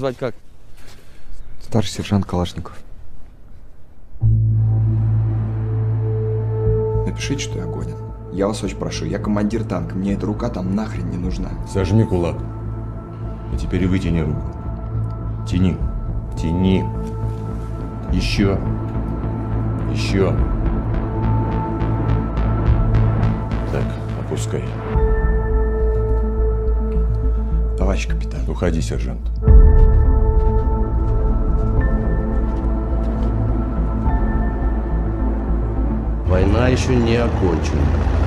звать как? Старший сержант Калашников. Напишите, что я годен. Я вас очень прошу, я командир танка, мне эта рука там нахрен не нужна. Сожми кулак. А теперь и вытяни руку. Тяни. Тяни. Еще. Еще. Так, опускай. Товарищ капитан. Уходи, сержант. Война еще не окончена.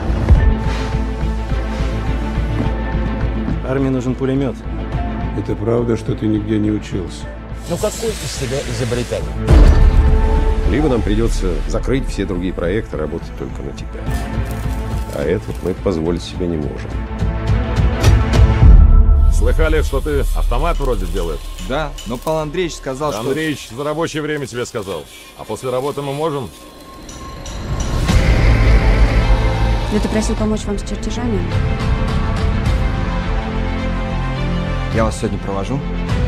Армии нужен пулемет. Это правда, что ты нигде не учился? Ну какой из себя изобретатель? Либо нам придется закрыть все другие проекты, работать только на тебя. А этот мы позволить себе не можем. Слыхали, что ты автомат вроде делаешь? Да, но Павел Андреевич сказал, что... Андреевич за рабочее время тебе сказал. А после работы мы можем? Ты просил помочь вам с чертежами? Я вас сегодня провожу.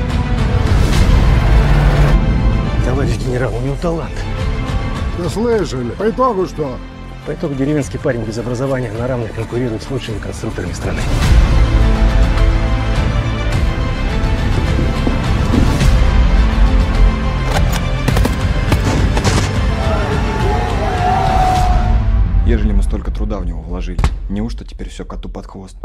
Товарищ генерал, у него талант. Да слышали. По итогу что? По итогу деревенский парень без образования на равных конкурирует с лучшими конструкторами страны. Ежели мы столько труда в него вложили, неужто теперь все коту под хвост?